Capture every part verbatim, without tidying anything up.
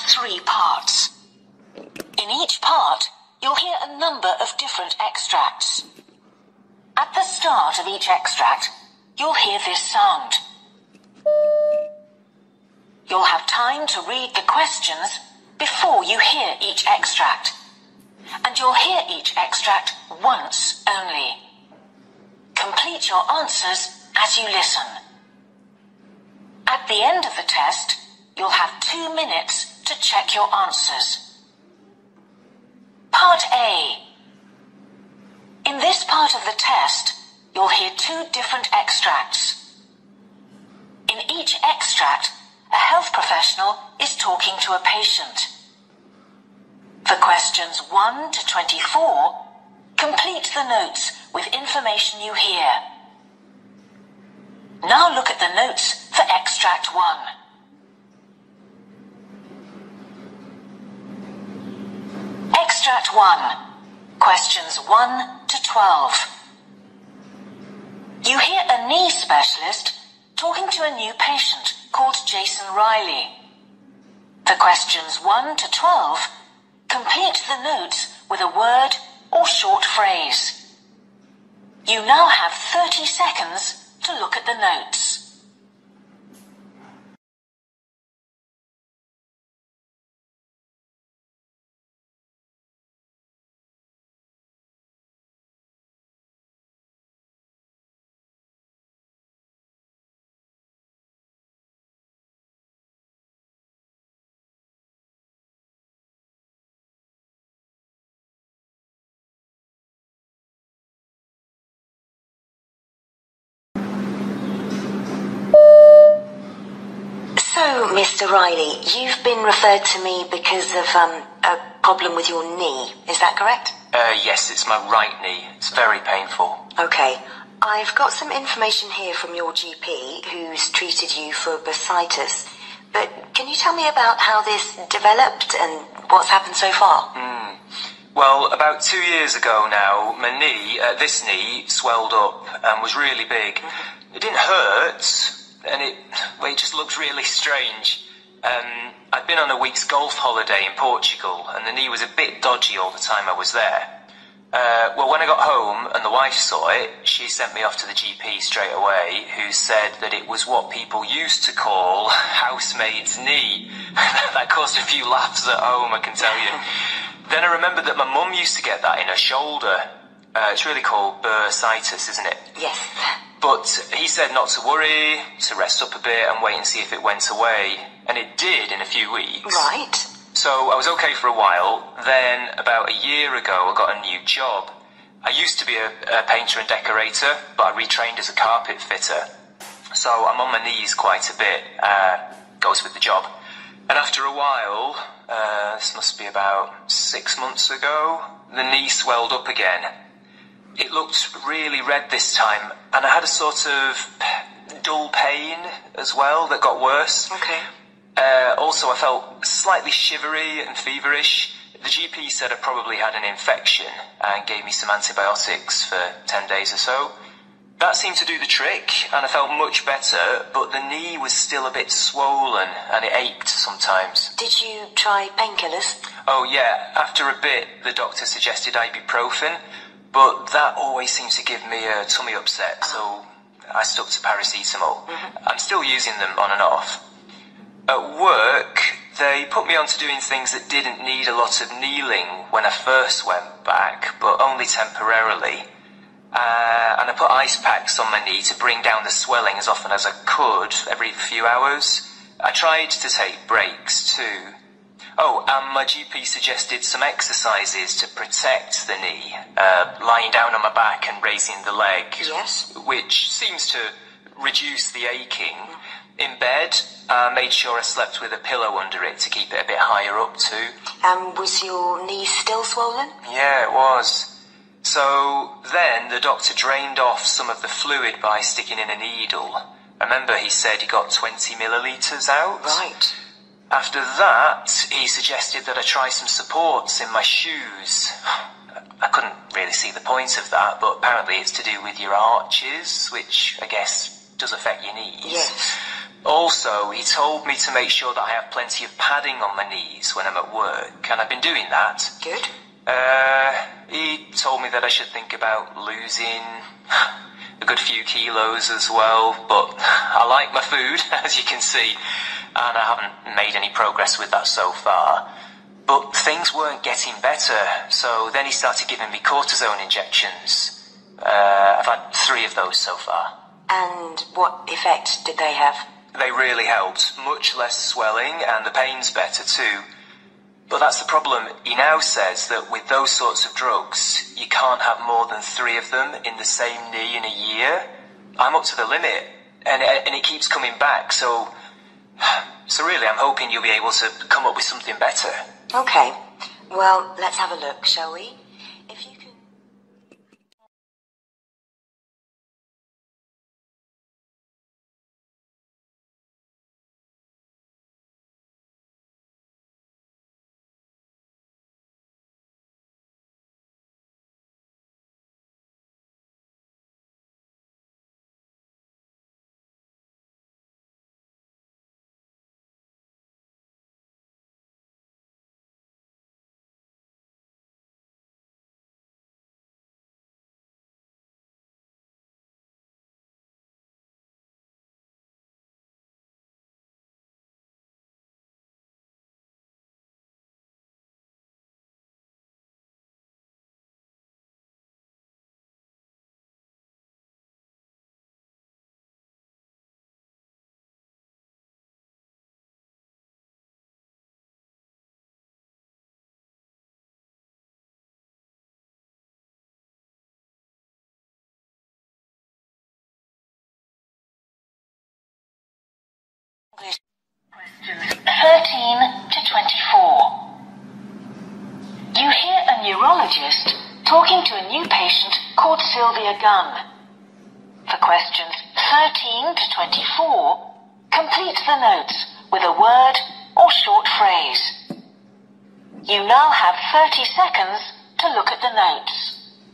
three parts. In each part, you'll hear a number of different extracts. At the start of each extract, you'll hear this sound. You'll have time to read the questions before you hear each extract. And you'll hear each extract once only. Complete your answers as you listen. At the end of the test, you'll have two minutes to check your answers. Part A. In this part of the test, you'll hear two different extracts. In each extract, a health professional is talking to a patient. For questions one to twenty-four, complete the notes with information you hear. Now look at the notes for extract one. Extract one, questions one to twelve. You hear a knee specialist talking to a new patient called Jason Riley. For questions one to twelve, complete the notes with a word or short phrase. You now have thirty seconds to look at the notes. So, Mister Riley, you've been referred to me because of um, a problem with your knee. Is that correct? Uh, yes, it's my right knee. It's very painful. Okay. I've got some information here from your G P who's treated you for bursitis. But can you tell me about how this developed and what's happened so far? Mm. Well, about two years ago now, my knee, uh, this knee, swelled up and was really big. Mm-hmm. It didn't hurt. And it, well, it just looked really strange. Um, I'd been on a week's golf holiday in Portugal, and the knee was a bit dodgy all the time I was there. Uh, well, when I got home and the wife saw it, she sent me off to the G P straight away, who said that it was what people used to call housemaid's knee. That caused a few laughs at home, I can tell you. Then I remembered that my mum used to get that in her shoulder. Uh, it's really called bursitis, isn't it? Yes. But he said not to worry, to rest up a bit and wait and see if it went away. And it did in a few weeks. Right. So I was okay for a while. Then about a year ago I got a new job. I used to be a, a painter and decorator, but I retrained as a carpet fitter. So I'm on my knees quite a bit. Uh, goes with the job. And after a while, uh, this must be about six months ago, the knee swelled up again. It looked really red this time, and I had a sort of dull pain as well that got worse. Okay. Uh, also, I felt slightly shivery and feverish. The G P said I probably had an infection and gave me some antibiotics for ten days or so. That seemed to do the trick, and I felt much better, but the knee was still a bit swollen, and it ached sometimes. Did you try painkillers? Oh yeah, after a bit, the doctor suggested ibuprofen. But that always seems to give me a tummy upset, so I stuck to paracetamol. Mm-hmm. I'm still using them on and off. At work, they put me on to doing things that didn't need a lot of kneeling when I first went back, but only temporarily. Uh, and I put ice packs on my knee to bring down the swelling as often as I could, every few hours. I tried to take breaks too. Oh, and my G P suggested some exercises to protect the knee, uh, lying down on my back and raising the leg. Yes. Which seems to reduce the aching. In bed, I made sure I slept with a pillow under it to keep it a bit higher up too. And um, was your knee still swollen? Yeah, it was. So then the doctor drained off some of the fluid by sticking in a needle. I remember he said he got twenty millilitres out. Right. After that, he suggested that I try some supports in my shoes. I couldn't really see the point of that, but apparently it's to do with your arches, which I guess does affect your knees. Yes. Also, he told me to make sure that I have plenty of padding on my knees when I'm at work, and I've been doing that. Good. Uh, he told me that I should think about losing a good few kilos as well, but I like my food, as you can see, and I haven't made any progress with that so far. But things weren't getting better, so then he started giving me cortisone injections. Uh, I've had three of those so far. And what effect did they have? They really helped. Much less swelling, and the pain's better too. But that's the problem. He now says that with those sorts of drugs, you can't have more than three of them in the same knee in a year. I'm up to the limit, and, and it keeps coming back, so... So really, I'm hoping you'll be able to come up with something better. Okay. Well, let's have a look, shall we? If you can... Questions thirteen to twenty-four. You hear a neurologist talking to a new patient called Sylvia Gunn. For questions thirteen to twenty-four, complete the notes with a word or short phrase. You now have thirty seconds to look at the notes.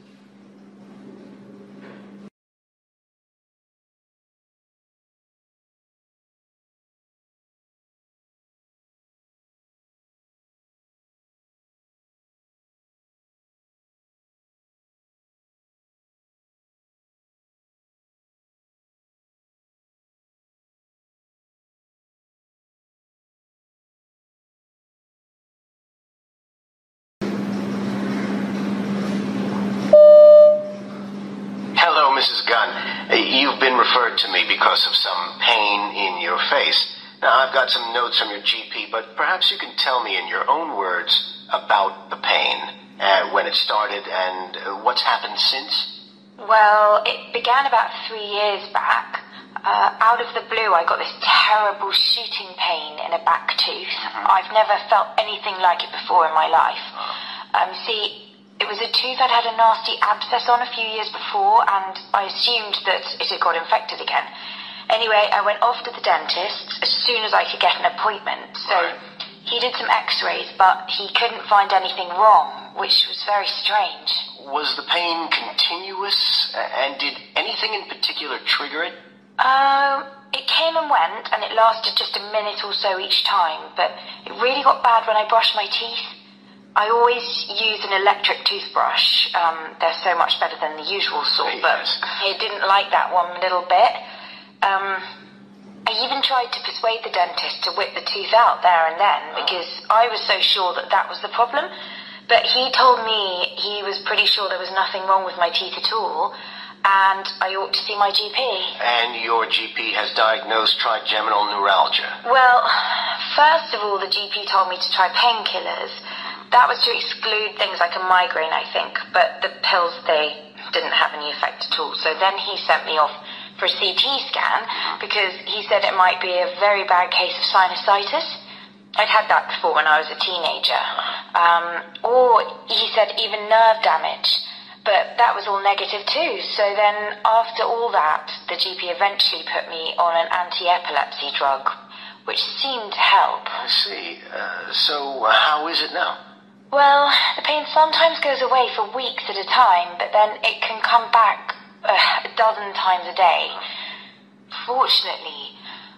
Hello, Missus Gunn. You've been referred to me because of some pain in your face. Now, I've got some notes from your G P, but perhaps you can tell me in your own words about the pain, uh, when it started, and uh, what's happened since? Well, it began about three years back. Uh, out of the blue, I got this terrible shooting pain in a back tooth. Mm-hmm. I've never felt anything like it before in my life. Um, see... It was a tooth I'd had a nasty abscess on a few years before, and I assumed that it had got infected again. Anyway, I went off to the dentist as soon as I could get an appointment. So Right. he did some x-rays, but he couldn't find anything wrong, which was very strange. Was the pain continuous, and did anything in particular trigger it? Um, it came and went, and it lasted just a minute or so each time, but it really got bad when I brushed my teeth. I always use an electric toothbrush. Um, they're so much better than the usual sort, but Yes. I didn't like that one little bit. Um, I even tried to persuade the dentist to whip the tooth out there and then, because I was so sure that that was the problem. But he told me he was pretty sure there was nothing wrong with my teeth at all, and I ought to see my G P. And your G P has diagnosed trigeminal neuralgia. Well, first of all, the G P told me to try painkillers. That was to exclude things like a migraine, I think, but the pills, they didn't have any effect at all. So then he sent me off for a C T scan, because he said it might be a very bad case of sinusitis. I'd had that before when I was a teenager. Um, or he said even nerve damage, but that was all negative too. So then after all that, the G P eventually put me on an anti-epilepsy drug, which seemed to help. I see. Uh, so uh, how is it now? Well, the pain sometimes goes away for weeks at a time, but then it can come back uh, a dozen times a day. Fortunately,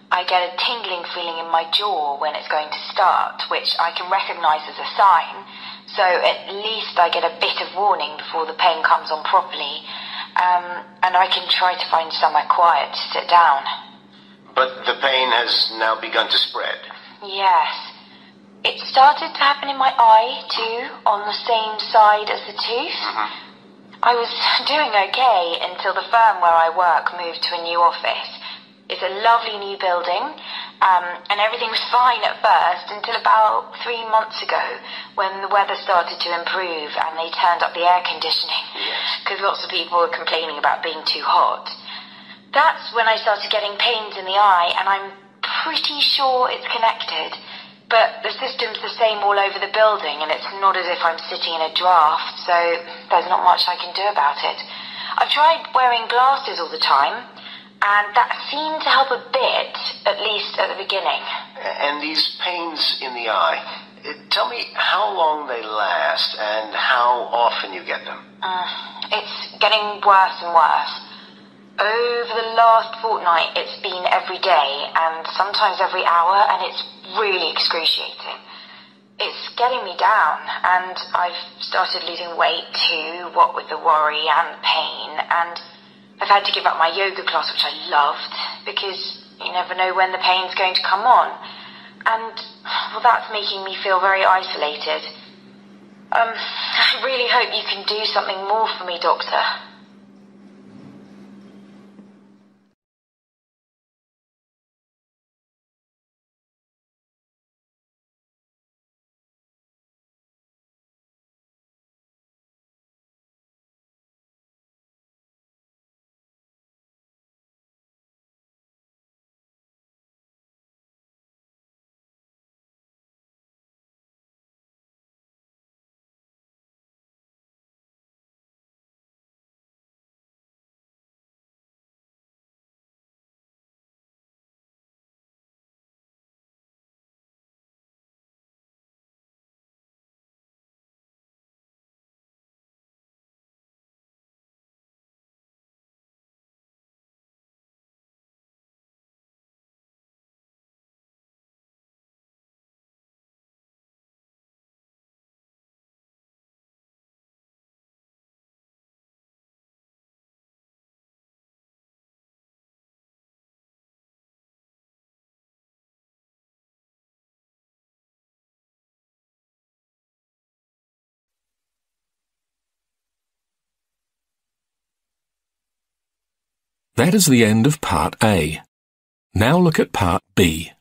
I get a tingling feeling in my jaw when it's going to start, which I can recognise as a sign, so at least I get a bit of warning before the pain comes on properly, um, and I can try to find somewhere quiet to sit down. But the pain has now begun to spread. Yes. It started to happen in my eye, too, on the same side as the tooth. Mm-hmm. I was doing okay until the firm where I work moved to a new office. It's a lovely new building, um, and everything was fine at first until about three months ago when the weather started to improve and they turned up the air conditioning because lots of people were complaining about being too hot. That's when I started getting pains in the eye, and I'm pretty sure it's connected. But the system's the same all over the building, and it's not as if I'm sitting in a draft, so there's not much I can do about it. I've tried wearing glasses all the time, and that seemed to help a bit, at least at the beginning. And these pains in the eye, tell me how long they last and how often you get them. Uh, it's getting worse and worse. Over the last fortnight, it's been every day, and sometimes every hour, and it's really excruciating. It's getting me down, and I've started losing weight too, what with the worry and the pain, and I've had to give up my yoga class, which I loved, because you never know when the pain's going to come on. And, well, that's making me feel very isolated. Um, I really hope you can do something more for me, Doctor. That is the end of Part A. Now look at Part B.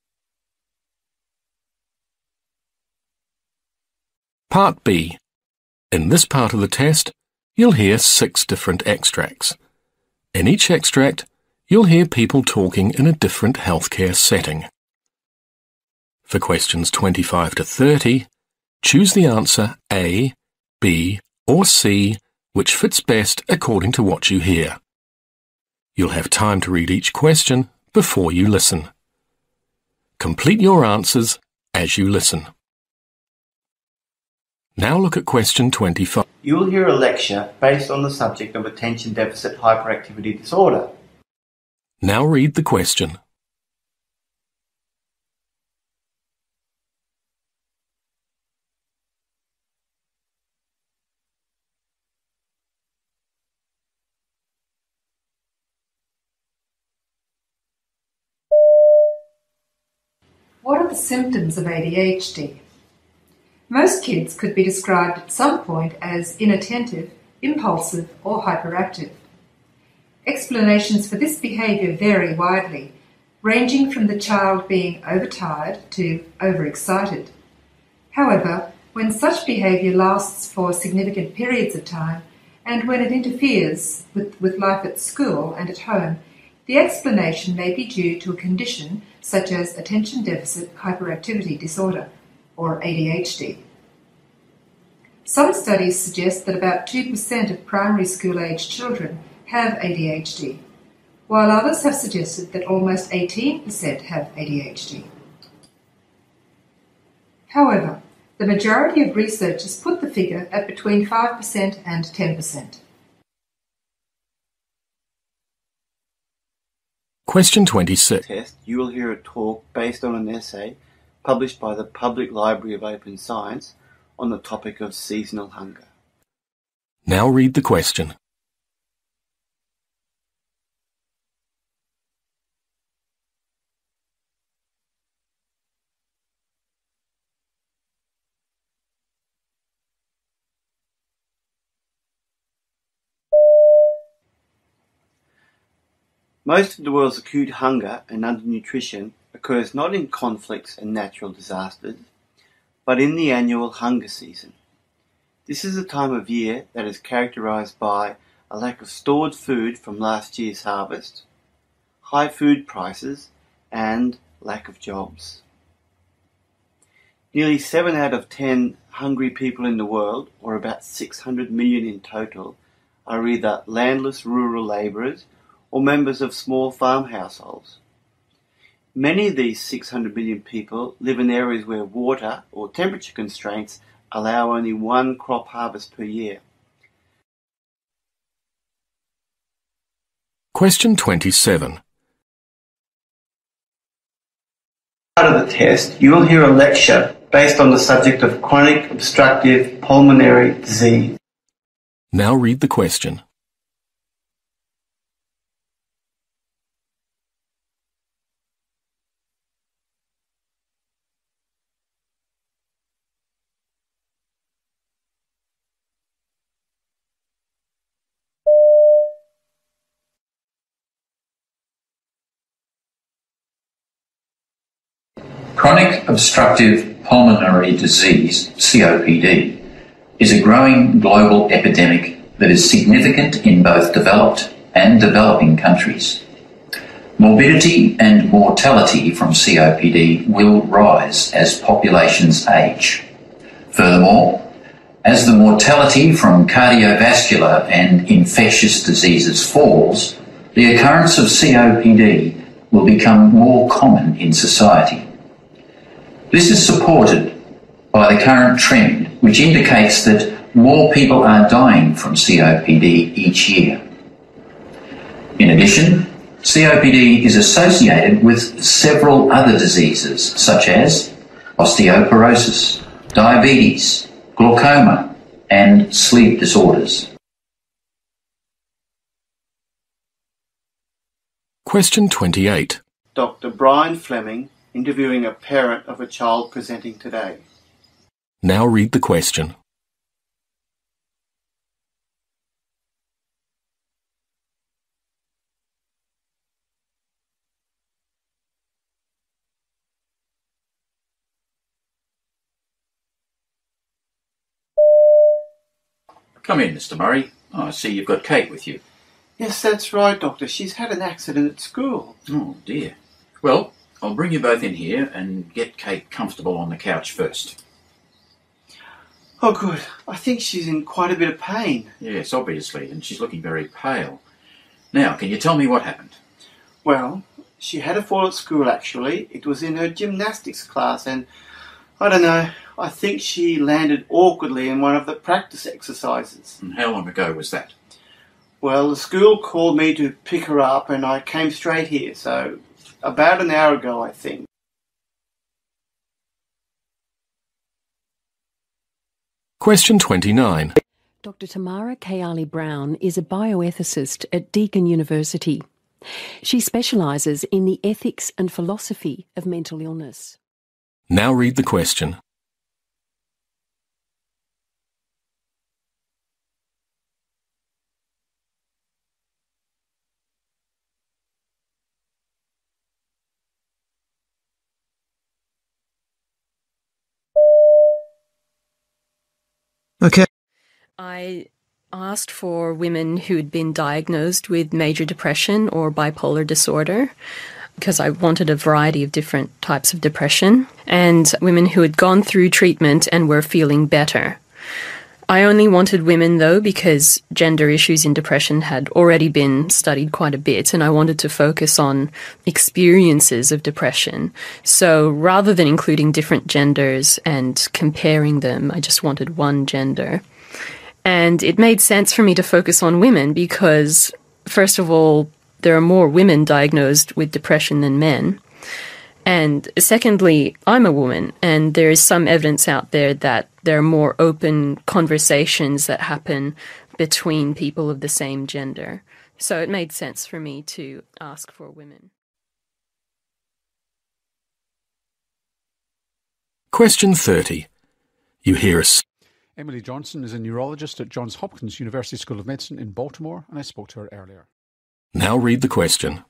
Part B. In this part of the test, you'll hear six different extracts. In each extract, you'll hear people talking in a different healthcare setting. For questions twenty-five to thirty, choose the answer A, B, or C, which fits best according to what you hear. You'll have time to read each question before you listen. Complete your answers as you listen. Now look at question twenty-five. You will hear a lecture based on the subject of attention deficit hyperactivity disorder. Now read the question. What are the symptoms of A D H D? Most kids could be described at some point as inattentive, impulsive, or hyperactive. Explanations for this behaviour vary widely, ranging from the child being overtired to overexcited. However, when such behaviour lasts for significant periods of time, and when it interferes with, with life at school and at home, the explanation may be due to a condition such as attention deficit hyperactivity disorder, or A D H D. Some studies suggest that about two percent of primary school-aged children have A D H D, while others have suggested that almost eighteen percent have A D H D. However, the majority of researchers put the figure at between five percent and ten percent. Question twenty-six. Test, you will hear a talk based on an essay published by the Public Library of Open Science on the topic of seasonal hunger. Now read the question. Most of the world's acute hunger and undernutrition occurs not in conflicts and natural disasters, but in the annual hunger season. This is a time of year that is characterized by a lack of stored food from last year's harvest, high food prices, and lack of jobs. Nearly seven out of ten hungry people in the world, or about six hundred million in total, are either landless rural labourers or members of small farm households. Many of these six hundred million people live in areas where water or temperature constraints allow only one crop harvest per year. Question twenty-seven. Part of the test, you will hear a lecture based on the subject of chronic obstructive pulmonary disease. Now read the question. Chronic obstructive pulmonary disease, C O P D, is a growing global epidemic that is significant in both developed and developing countries. Morbidity and mortality from C O P D will rise as populations age. Furthermore, as the mortality from cardiovascular and infectious diseases falls, the occurrence of C O P D will become more common in society. This is supported by the current trend, which indicates that more people are dying from C O P D each year. In addition, C O P D is associated with several other diseases such as osteoporosis, diabetes, glaucoma, and sleep disorders. Question twenty-eight. Doctor Brian Fleming interviewing a parent of a child presenting today. Now read the question. Come in, Mister Murray. Oh, I see you've got Kate with you. Yes, that's right, Doctor. She's had an accident at school. Oh, dear. Well, I'll bring you both in here and get Kate comfortable on the couch first. Oh, good. I think she's in quite a bit of pain. Yes, obviously, and she's looking very pale. Now, can you tell me what happened? Well, she had a fall at school, actually. It was in her gymnastics class, and I don't know, I think she landed awkwardly in one of the practice exercises. And how long ago was that? Well, the school called me to pick her up, and I came straight here, so about an hour ago, I think. Question twenty-nine. Doctor Tamara Kayali Brown is a bioethicist at Deakin University. She specialises in the ethics and philosophy of mental illness. Now read the question. Okay. I asked for women who had been diagnosed with major depression or bipolar disorder because I wanted a variety of different types of depression, and women who had gone through treatment and were feeling better. I only wanted women, though, because gender issues in depression had already been studied quite a bit, and I wanted to focus on experiences of depression. So rather than including different genders and comparing them, I just wanted one gender. And it made sense for me to focus on women because, first of all, there are more women diagnosed with depression than men. And secondly, I'm a woman, and there is some evidence out there that there are more open conversations that happen between people of the same gender. So it made sense for me to ask for women. Question thirty. You hear a... Emily Johnson is a neurologist at Johns Hopkins University School of Medicine in Baltimore, and I spoke to her earlier. Now read the question.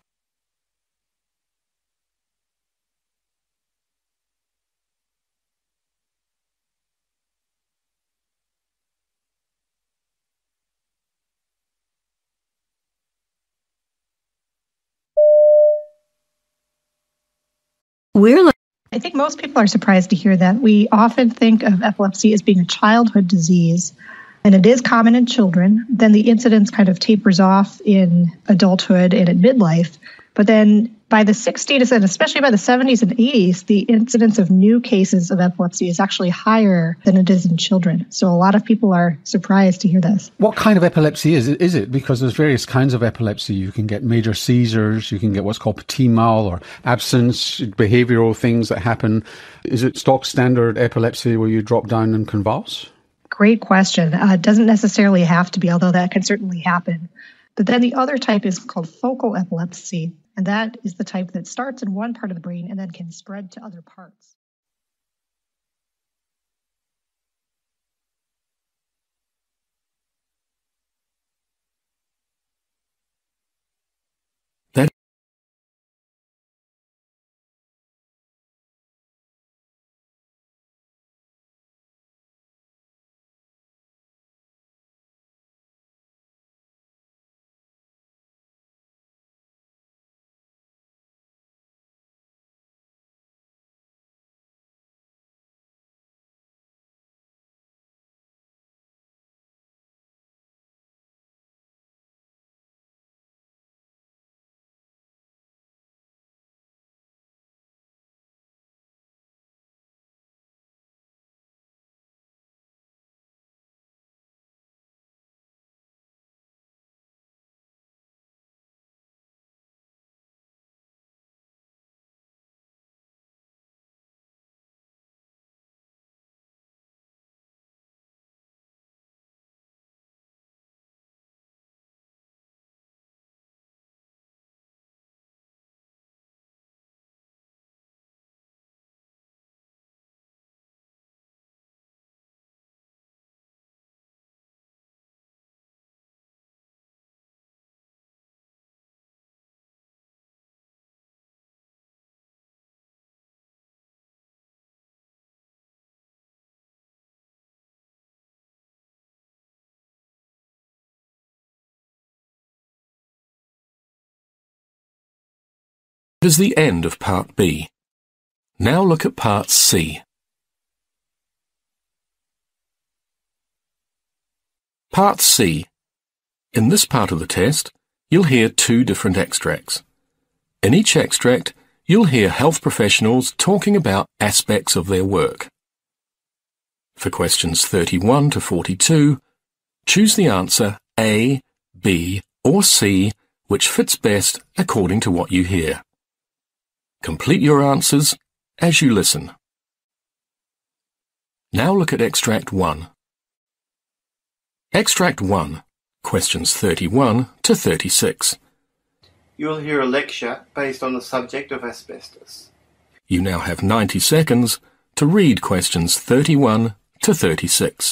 We're I think most people are surprised to hear that. We often think of epilepsy as being a childhood disease, and it is common in children. Then the incidence kind of tapers off in adulthood and in midlife. But then by the sixties, and especially by the seventies and eighties, the incidence of new cases of epilepsy is actually higher than it is in children. So a lot of people are surprised to hear this. What kind of epilepsy is it? Is it? Because there's various kinds of epilepsy. You can get major seizures, you can get what's called petit mal or absence, behavioural things that happen. Is it stock standard epilepsy where you drop down and convulse? Great question. Uh, it doesn't necessarily have to be, although that can certainly happen. But then the other type is called focal epilepsy, and that is the type that starts in one part of the brain and then can spread to other parts. That is the end of Part B. Now look at Part C. Part C. In this part of the test, you'll hear two different extracts. In each extract, you'll hear health professionals talking about aspects of their work. For questions thirty-one to forty-two, choose the answer A, B, or C, which fits best according to what you hear. Complete your answers as you listen. Now look at Extract one. Extract one, questions thirty-one to thirty-six. You'll hear a lecture based on the subject of asbestos. You now have ninety seconds to read questions thirty-one to thirty-six.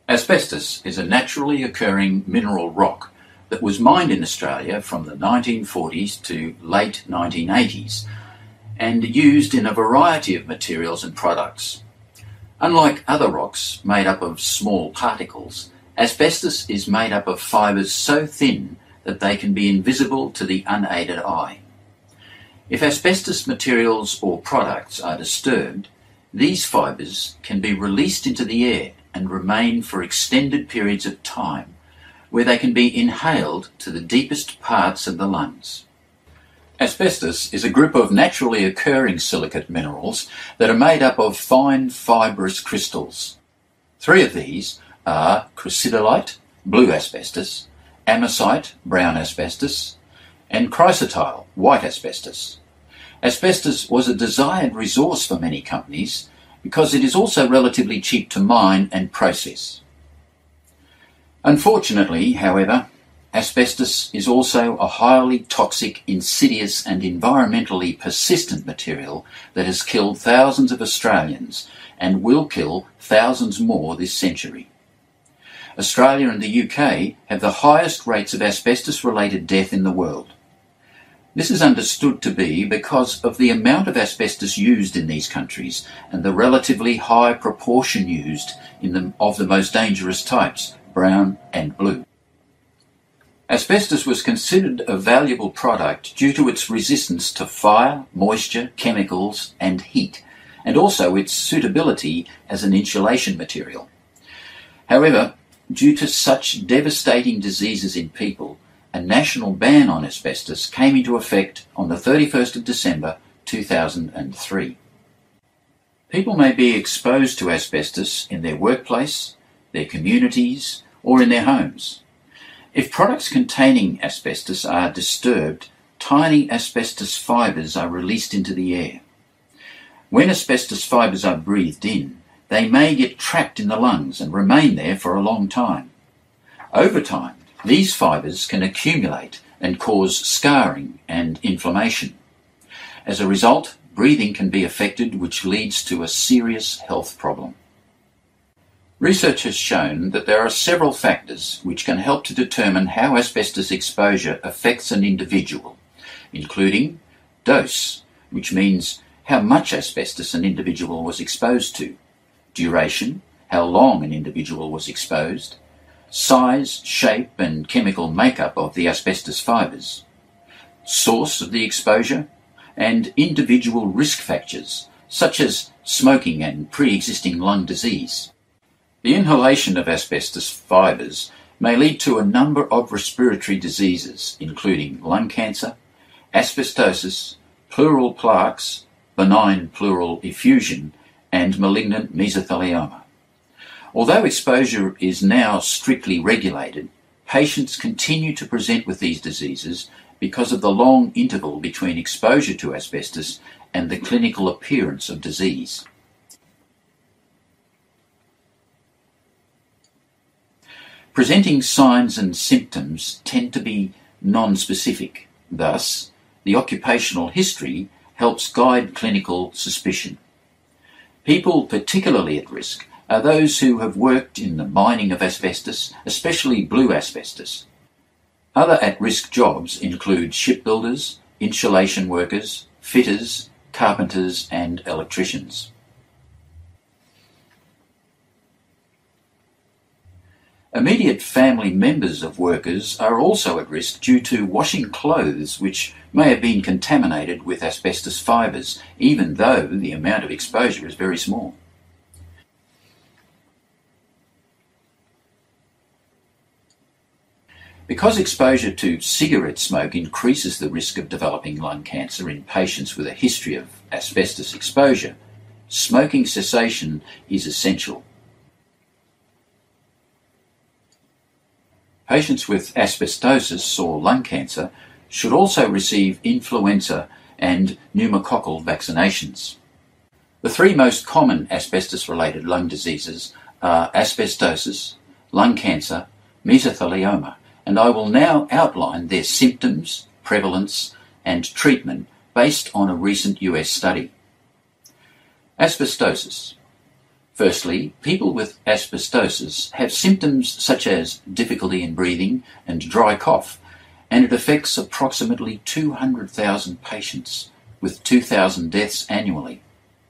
Asbestos is a naturally occurring mineral rock that was mined in Australia from the nineteen forties to late nineteen eighties and used in a variety of materials and products. Unlike other rocks made up of small particles, asbestos is made up of fibres so thin that they can be invisible to the unaided eye. If asbestos materials or products are disturbed, these fibres can be released into the air and remain for extended periods of time, where they can be inhaled to the deepest parts of the lungs. Asbestos is a group of naturally occurring silicate minerals that are made up of fine fibrous crystals. Three of these are chrysotile, blue asbestos, amosite, brown asbestos, and chrysotile, white asbestos. Asbestos was a desired resource for many companies because it is also relatively cheap to mine and process. Unfortunately, however, asbestos is also a highly toxic, insidious and environmentally persistent material that has killed thousands of Australians and will kill thousands more this century. Australia and the U K have the highest rates of asbestos-related death in the world. This is understood to be because of the amount of asbestos used in these countries and the relatively high proportion used in the, of the most dangerous types, brown and blue. Asbestos was considered a valuable product due to its resistance to fire, moisture, chemicals and heat, and also its suitability as an insulation material. However, due to such devastating diseases in people, a national ban on asbestos came into effect on the thirty-first of December two thousand three. People may be exposed to asbestos in their workplace, their communities, or in their homes. If products containing asbestos are disturbed, tiny asbestos fibres are released into the air. When asbestos fibres are breathed in, they may get trapped in the lungs and remain there for a long time. Over time, these fibres can accumulate and cause scarring and inflammation. As a result, breathing can be affected, which leads to a serious health problem. Research has shown that there are several factors which can help to determine how asbestos exposure affects an individual, including dose, which means how much asbestos an individual was exposed to, duration, how long an individual was exposed, size, shape and chemical makeup of the asbestos fibres, source of the exposure, and individual risk factors such as smoking and pre-existing lung disease. The inhalation of asbestos fibres may lead to a number of respiratory diseases, including lung cancer, asbestosis, pleural plaques, benign pleural effusion, and malignant mesothelioma. Although exposure is now strictly regulated, patients continue to present with these diseases because of the long interval between exposure to asbestos and the clinical appearance of disease. Presenting signs and symptoms tend to be non-specific. Thus, the occupational history helps guide clinical suspicion. People particularly at risk are those who have worked in the mining of asbestos, especially blue asbestos. Other at-risk jobs include shipbuilders, insulation workers, fitters, carpenters and electricians. Immediate family members of workers are also at risk due to washing clothes which may have been contaminated with asbestos fibres, even though the amount of exposure is very small. Because exposure to cigarette smoke increases the risk of developing lung cancer in patients with a history of asbestos exposure, smoking cessation is essential. Patients with asbestosis or lung cancer should also receive influenza and pneumococcal vaccinations. The three most common asbestos-related lung diseases are asbestosis, lung cancer, mesothelioma, and I will now outline their symptoms, prevalence, and treatment based on a recent U S study. Asbestosis. Firstly, people with asbestosis have symptoms such as difficulty in breathing and dry cough, and it affects approximately two hundred thousand patients, with two thousand deaths annually.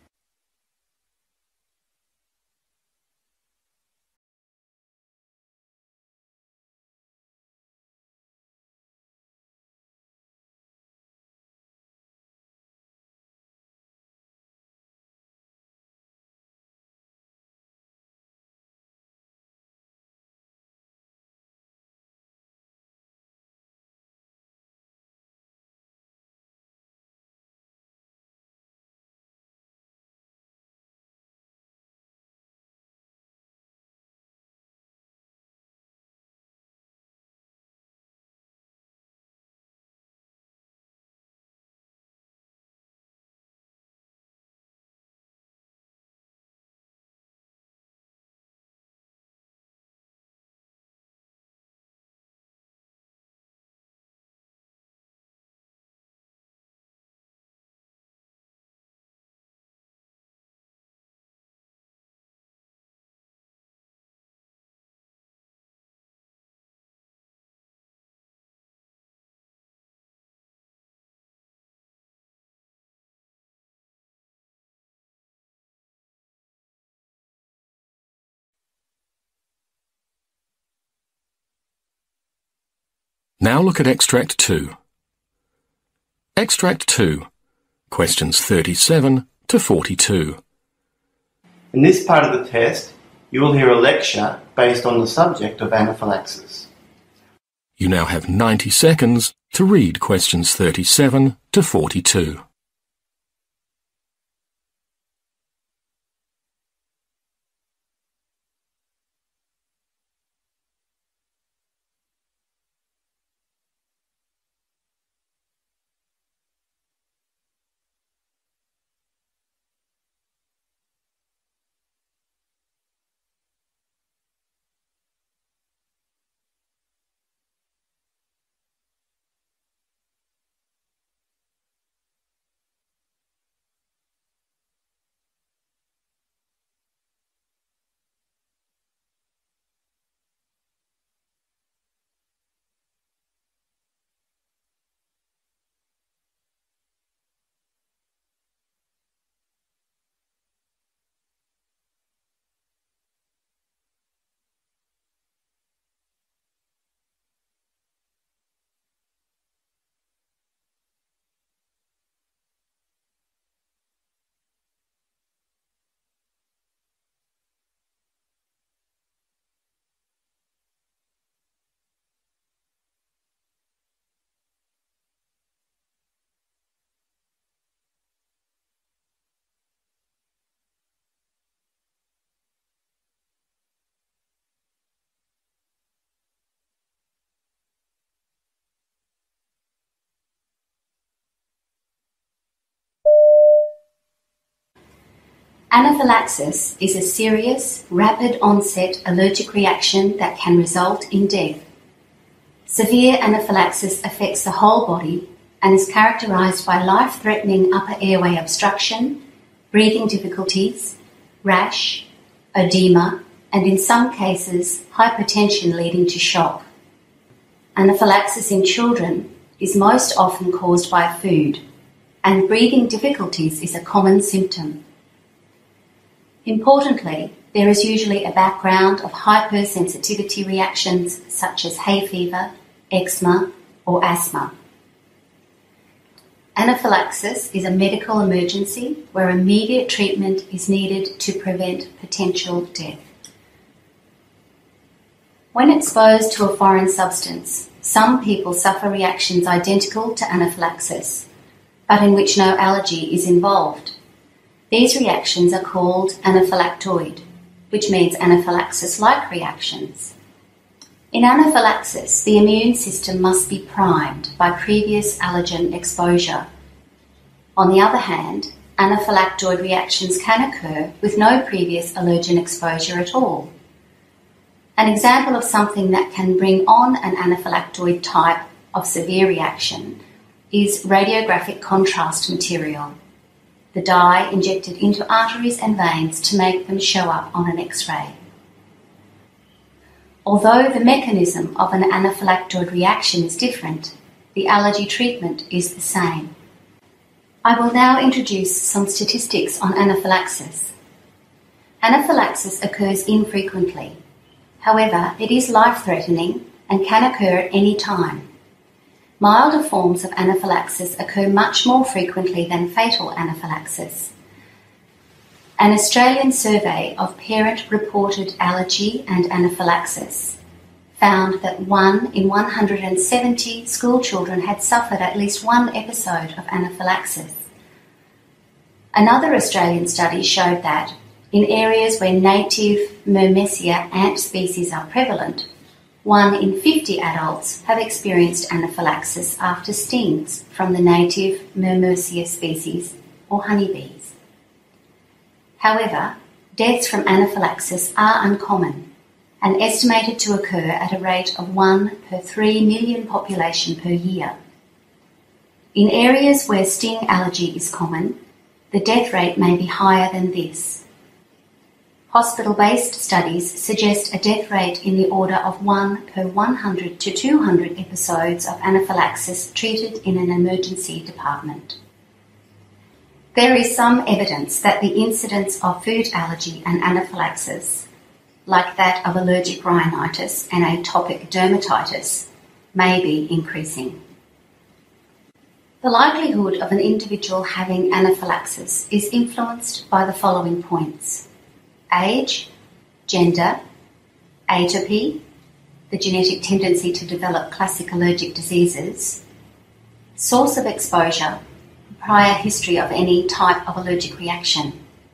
Now look at Extract two. Extract two, questions thirty-seven to forty-two. In this part of the test, you will hear a lecture based on the subject of anaphylaxis. You now have ninety seconds to read questions thirty-seven to forty-two. Anaphylaxis is a serious, rapid-onset allergic reaction that can result in death. Severe anaphylaxis affects the whole body and is characterized by life-threatening upper airway obstruction, breathing difficulties, rash, edema, and in some cases, hypertension leading to shock. Anaphylaxis in children is most often caused by food, and breathing difficulties is a common symptom. Importantly, there is usually a background of hypersensitivity reactions such as hay fever, eczema, or asthma. Anaphylaxis is a medical emergency where immediate treatment is needed to prevent potential death. When exposed to a foreign substance, some people suffer reactions identical to anaphylaxis, but in which no allergy is involved. These reactions are called anaphylactoid, which means anaphylaxis-like reactions. In anaphylaxis, the immune system must be primed by previous allergen exposure. On the other hand, anaphylactoid reactions can occur with no previous allergen exposure at all. An example of something that can bring on an anaphylactoid type of severe reaction is radiographic contrast material. the dye injected into arteries and veins to make them show up on an X-ray. Although the mechanism of an anaphylactoid reaction is different, the allergy treatment is the same. I will now introduce some statistics on anaphylaxis. Anaphylaxis occurs infrequently. However, it is life-threatening and can occur at any time. Milder forms of anaphylaxis occur much more frequently than fatal anaphylaxis. An Australian survey of parent-reported allergy and anaphylaxis found that one in one hundred seventy school children had suffered at least one episode of anaphylaxis. Another Australian study showed that in areas where native Myrmecia ant species are prevalent, one in fifty adults have experienced anaphylaxis after stings from the native Myrmecia species or honeybees. However, deaths from anaphylaxis are uncommon and estimated to occur at a rate of one per three million population per year. In areas where sting allergy is common, the death rate may be higher than this. Hospital-based studies suggest a death rate in the order of one per one hundred to two hundred episodes of anaphylaxis treated in an emergency department. There is some evidence that the incidence of food allergy and anaphylaxis, like that of allergic rhinitis and atopic dermatitis, may be increasing. The likelihood of an individual having anaphylaxis is influenced by the following points: age, gender, atopy, the genetic tendency to develop classic allergic diseases, source of exposure, prior history of any type of allergic reaction.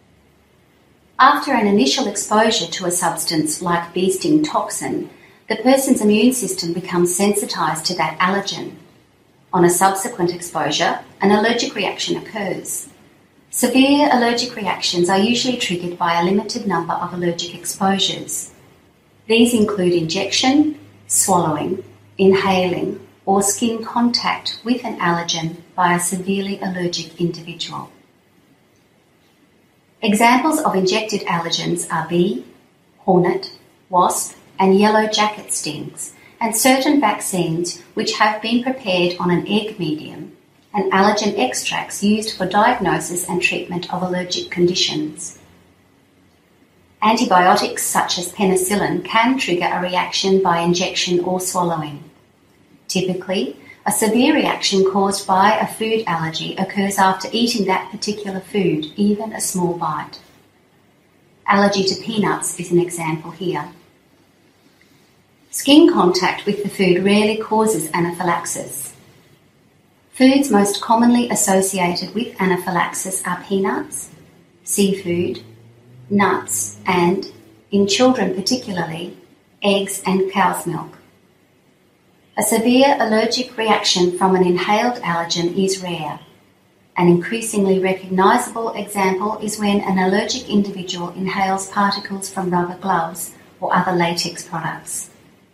After an initial exposure to a substance like bee sting toxin, the person's immune system becomes sensitized to that allergen. On a subsequent exposure, an allergic reaction occurs. Severe allergic reactions are usually triggered by a limited number of allergic exposures. These include injection, swallowing, inhaling, or skin contact with an allergen by a severely allergic individual. Examples of injected allergens are bee, hornet, wasp, and yellow jacket stings, and certain vaccines which have been prepared on an egg medium, and allergen extracts used for diagnosis and treatment of allergic conditions. Antibiotics such as penicillin can trigger a reaction by injection or swallowing. Typically, a severe reaction caused by a food allergy occurs after eating that particular food, even a small bite. Allergy to peanuts is an example here. Skin contact with the food rarely causes anaphylaxis. Foods most commonly associated with anaphylaxis are peanuts, seafood, nuts, and, in children particularly, eggs and cow's milk. A severe allergic reaction from an inhaled allergen is rare. An increasingly recognisable example is when an allergic individual inhales particles from rubber gloves or other latex products.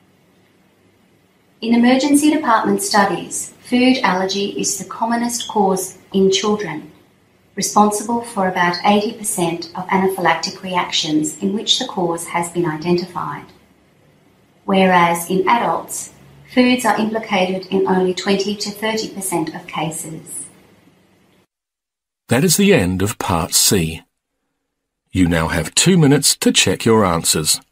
In emergency department studies, food allergy is the commonest cause in children, responsible for about eighty percent of anaphylactic reactions in which the cause has been identified. Whereas in adults, foods are implicated in only twenty to thirty percent of cases. That is the end of Part C. You now have two minutes to check your answers.